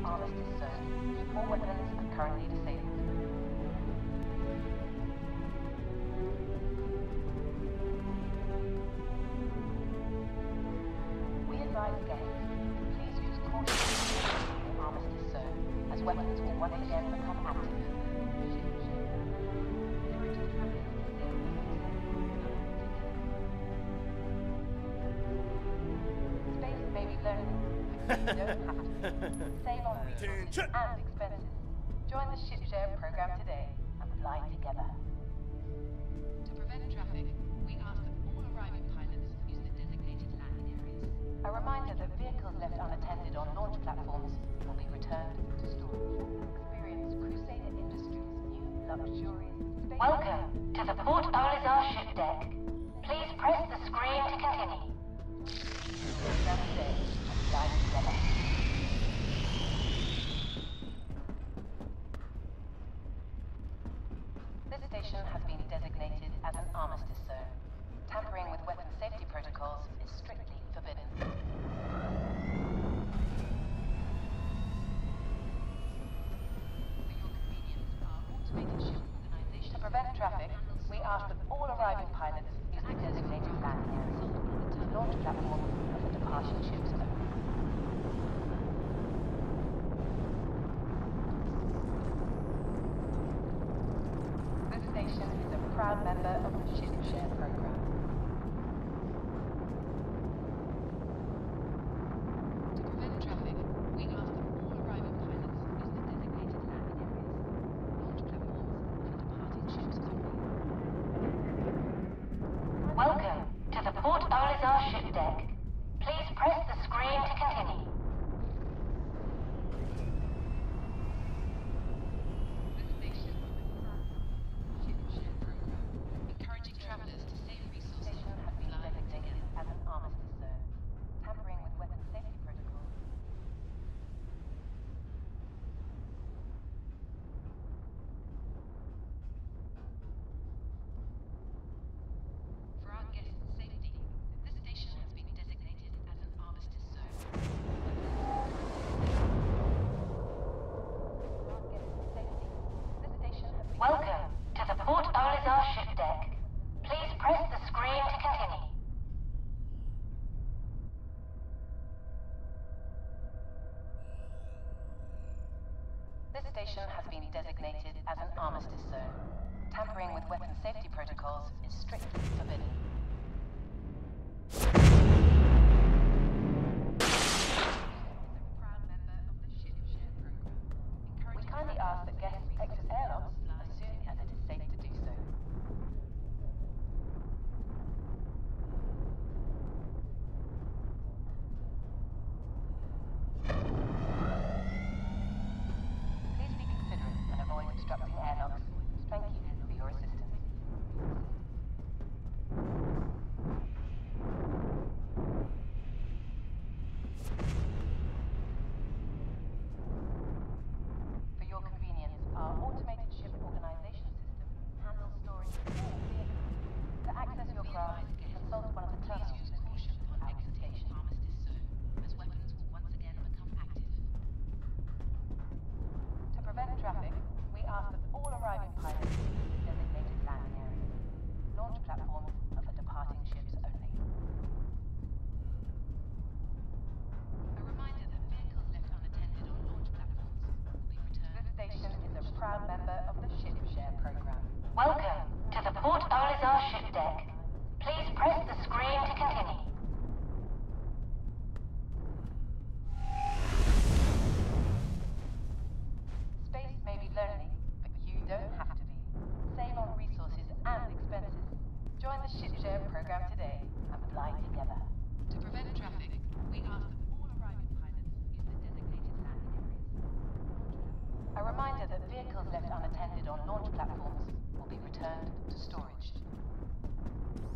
armistice zone. All weapons are currently disabled. We advise guests, please use caution in the armistice zone, as weapons will once again become active. Space may be lonely, but you don't have to. Save on resources and expenses. Join the ship share program today and fly together. To prevent traffic, we ask that all arriving pilots use the designated landing areas. A reminder that vehicles left unattended on launch platforms will be returned to storage. Experience Crusader Industries' new luxurious space. Welcome to the Port Olisar ship deck. Please press the screen to continue. Program today and fly together. This station has been designated as an armistice zone. Tampering with weapon safety protocols is strictly forbidden. For your convenience, our automated ship organization... To prevent traffic, we ask that all arriving pilots use the designated landing areas. Launch platforms are for departing ships only. This station is a proud member of the Ship Share program. To prevent traffic, we ask that all arriving pilots use the designated landing areas. Launch platforms are for departing ships only. Welcome to the Port Olisar ship deck. Please press the screen to continue. This station is a proud ship share program, encouraging travelers to save resources Station has and been fly designated together. as an armistice zone. Tampering with weapon safety protocols. For our guests' safety, this station has been designated as an armistice zone. Welcome to the Port Olisar ship deck. Please press the screen to continue. This station has been designated as an armistice zone. Tampering with weapon safety protocols is strictly forbidden. Proud member of the ship share program, We encouraging kindly ask that guests exit airlocks as soon as it is safe to do so. Please be considerate and avoid obstructing airlocks. Thank you for your assistance. For your convenience, our automated ship organization system handles storage of all vehicles. To access your craft, consult one of the please terminals use caution upon at the exiting station. the armistice zone, as weapons will once again become active. To prevent traffic, we ask that all arriving pilots use the designated landing areas. Launch platforms are for departing ships only. A reminder that vehicles left unattended on launch platforms will be returned. This station is a proud member of the Ship Share program. Welcome to the Port Olisar ship deck. Please press the screen to continue. Space may be lonely, but you don't have to be. Save on resources and expenses. Join the Ship Share program today and fly together. To prevent traffic, we ask that all arriving pilots use the designated landing areas. A reminder that vehicles left unattended on launch platforms will be returned to storage.